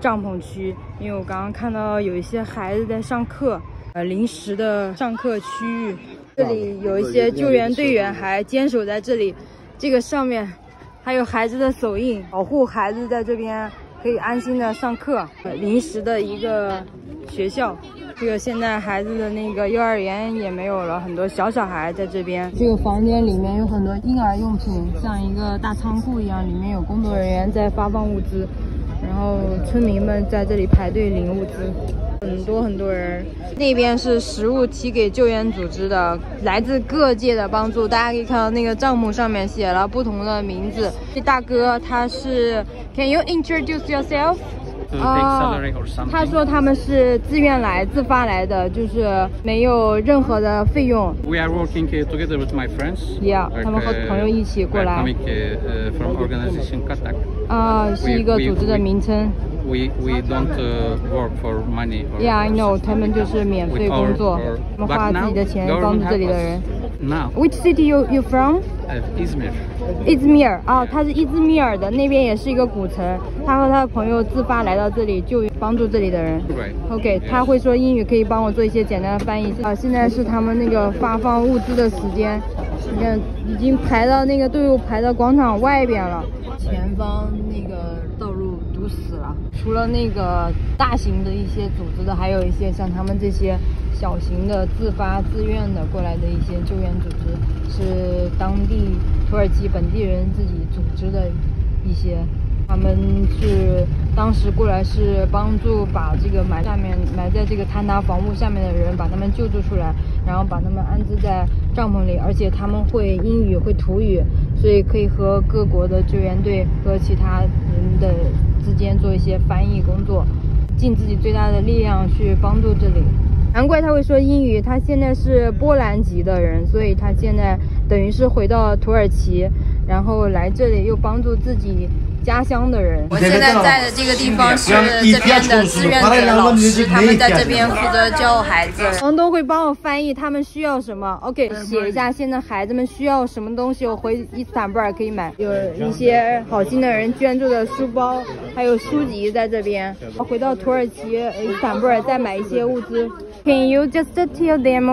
帐篷区，因为我刚刚看到有一些孩子在上课，临时的上课区域，这里有一些救援队员还坚守在这里，这个上面还有孩子的手印，保护孩子在这边可以安心的上课。临时的一个学校。这个现在孩子的那个幼儿园也没有了，很多小孩在这边。这个房间里面有很多婴儿用品，像一个大仓库一样，里面有工作人员在发放物资，然后村民们在这里排队领物资，很多人。那边是食物提给救援组织的，来自各界的帮助。大家可以看到那个帐篷上面写了不同的名字。这大哥他是 Can you introduce yourself？他说他们是自愿来、自发来的，就是没有任何的费用。 We are working together with my friends. Yeah， 他们和朋友一起过来。 From organization Katak. 是一个组织的名称。 We don't work for money. Yeah, I know. 他们就是免费工作，他们花自己的钱帮助这里的人。 Now. Which city you from? Izmir. Izmir 啊，他是伊兹密尔的，那边也是一个古城。他和他的朋友自发来到这里，就帮助这里的人。OK， 他会说英语，可以帮我做一些简单的翻译。现在是他们那个发放物资的时间，你看已经排到那个队伍排到广场外边了。前方那个道路堵死了，除了那个大型的一些组织的，还有一些像他们这些小型的自发自愿的过来的一些救援组织，是当地土耳其本地人自己组织的一些。他们是当时过来是帮助把这个埋在这个坍塌房屋下面的人，把他们救助出来，然后把他们安置在帐篷里，而且他们会英语会土语，所以可以和各国的救援队和其他人的之间做一些翻译工作，尽自己最大的力量去帮助这里。难怪他会说英语，他现在是波兰籍的人，所以他现在等于是回到土耳其，然后来这里又帮助自己家乡的人。我现在在的这个地方是这边的志愿者老师，他们在这边负责教孩子。房东会帮我翻译他们需要什么 ，OK， 写一下现在孩子们需要什么东西，我回伊斯坦布尔可以买。有一些好心的人捐助的书包，还有书籍在这边。我回到土耳其伊斯坦布尔再买一些物资。Can you just tell them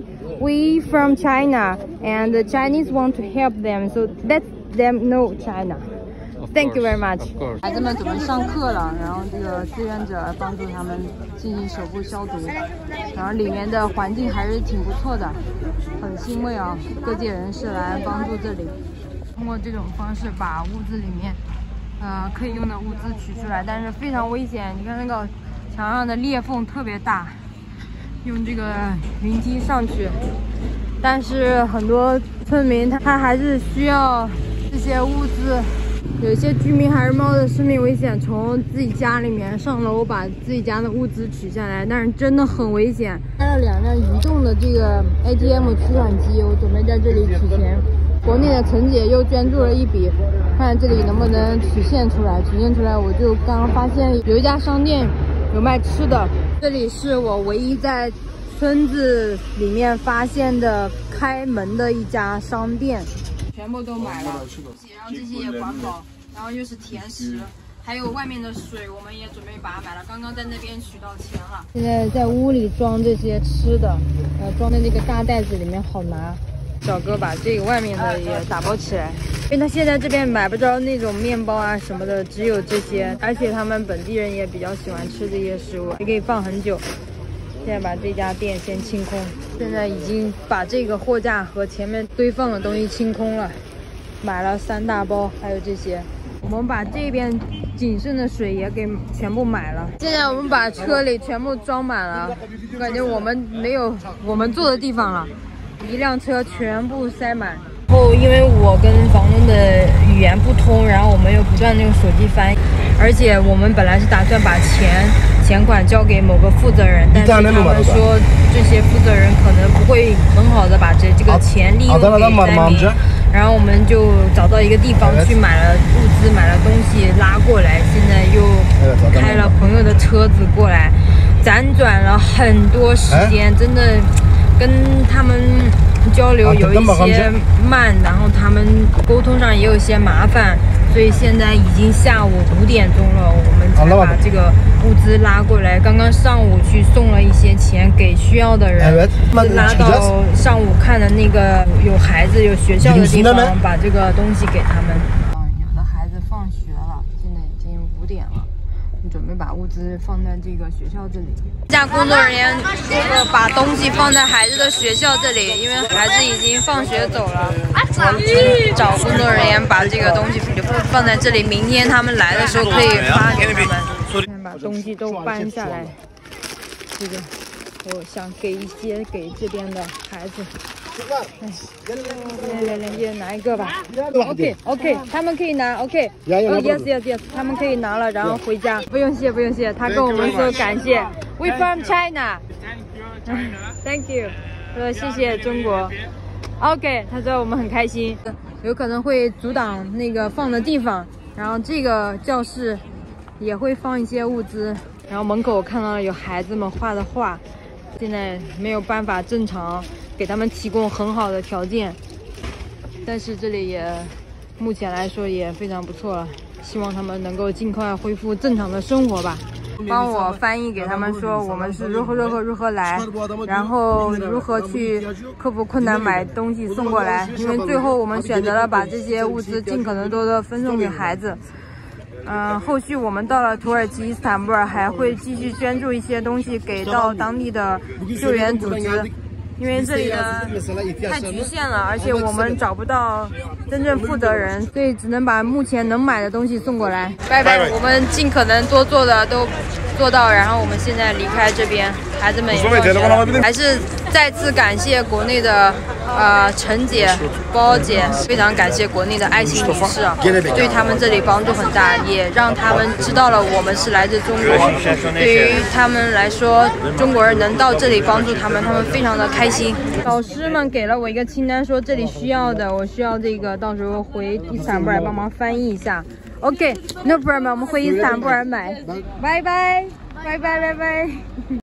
we from China and the Chinese want to help them, so let them know China.Thank you very much. 孩子们准备上课了，然后这个志愿者帮助他们进行手部消毒，然后里面的环境还是挺不错的，很欣慰啊！各界人士来帮助这里，通过这种方式把物资里面可以用的物资取出来，但是非常危险。你看那个墙上的裂缝特别大，用这个云梯上去，但是很多村民他还是需要这些物资。有些居民还是冒着生命危险从自己家里面上楼把自己家的物资取下来，但是真的很危险。还有2辆移动的这个 ATM 取款机，我准备在这里取钱。国内的陈姐又捐助了一笔，看这里能不能取现出来。取现出来，我就刚刚发现有一家商店有卖吃的，这里是我唯一在村子里面发现的开门的一家商店。全部都买了，然后这些也环保，然后又是甜食，还有外面的水，我们也准备把它买了。刚刚在那边取到钱了。现在在屋里装这些吃的，装在这个大袋子里面好拿。小哥把这个外面的也打包起来，因为他现在这边买不着那种面包啊什么的，只有这些，而且他们本地人也比较喜欢吃这些食物，也可以放很久。现在把这家店先清空，现在已经把这个货架和前面堆放的东西清空了，买了3大包，还有这些。我们把这边仅剩的水也给全部买了。现在我们把车里全部装满了，我感觉我们没有我们坐的地方了，一辆车全部塞满。然后因为我跟房东的语言不通，然后我们又不断用手机翻译，而且我们本来是打算把钱款交给某个负责人，但是他们说这些负责人可能不会很好的把这个钱利用给灾民，然后我们就找到一个地方去买了物资，买了东西拉过来，现在又开了朋友的车子过来，辗转了很多时间，真的跟他们交流有一些慢，然后他们沟通上也有一些麻烦，所所以现在已经下午5点钟了，我们才把这个物资拉过来。刚刚上午去送了一些钱给需要的人，拉到上午看的那个有孩子有学校的地方，把这个东西给他们。有的孩子放学了，现在已经5点了。 准备把物资放在这个学校这里。家工作人员把东西放在孩子的学校这里，因为孩子已经放学走了。我找工作人员把这个东西就放在这里，明天他们来的时候可以发给他们。先把东西都搬下来。这个我想给一些给这边的孩子。 来，一人拿一个吧。OK， 他们可以拿。OK， yes， 他们可以拿了，然后回家。不用谢，他跟我们说感谢。We from China。Thank you。说谢谢中国。OK， 他说我们很开心。有可能会阻挡那个放的地方，然后这个教室也会放一些物资。然后门口我看到了有孩子们画的画，现在没有办法正常。 给他们提供很好的条件，但是这里也目前来说也非常不错了，希望他们能够尽快恢复正常的生活吧。帮我翻译给他们说我们是如何来，然后如何去克服困难买东西送过来，因为最后我们选择了把这些物资尽可能多的分送给孩子。后续我们到了土耳其伊斯坦布尔，还会继续捐助一些东西给到当地的救援组织。 因为这里呢太局限了，而且我们找不到真正负责人，所以只能把目前能买的东西送过来。拜拜，我们尽可能多做的都做到，然后我们现在离开这边，孩子们也放学了。还是再次感谢国内的陈姐、包姐，非常感谢国内的爱心人士啊，对他们这里帮助很大，也让他们知道了我们是来自中国。对于他们来说，中国人能到这里帮助他们，他们非常的开心。老师们给了我一个清单，说这里需要的，我需要这个，到时候回伊斯坦布尔帮忙翻译一下。OK，no problem， 我们回伊斯坦布尔买。拜拜。